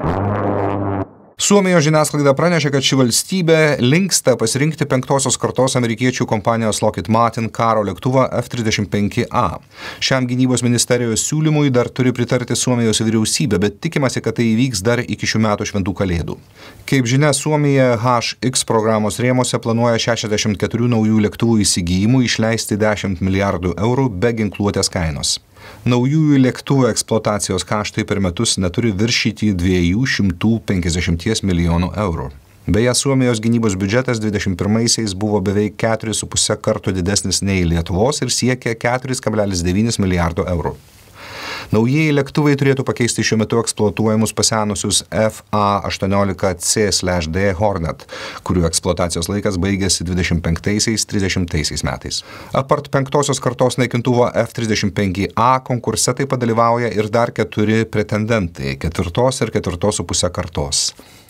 Suomijos žiniasklaida pranešė, kad ši valstybė linksta pasirinkti 5-osios kartos amerikiečių kompanijos Lockheed Martin karo lėktuvą F-35A. Šiam gynybos ministerijos siūlymui dar turi pritarti Suomijos vyriausybė, bet tikimasi, kad tai įvyks dar iki šių metų šventų kalėdų. Kaip žinia, Suomija HX programos rėmose planuoja 64 naujų lėktuvų įsigijimų išleisti 10 milijardų eurų be ginkluotės kainos. Naujųjų lėktuvų eksploatacijos kaštai per metus neturi viršyti 250 milijonų eurų. Beje, Suomijos gynybos biudžetas 21-aisiais buvo beveik 4,5 kartų didesnis nei Lietuvos ir siekė 4,9 milijardo eurų. Naujieji lėktuvai turėtų pakeisti šiuo metu eksploatuojamus pasenusius FA-18C/D Hornet, kurių eksploatacijos laikas baigėsi 25-30 metais. Apart 5-osios kartos naikintuvo F-35A konkurse taip pat dalyvauja ir dar 4 pretendentai – 4 ir 4,5 kartos.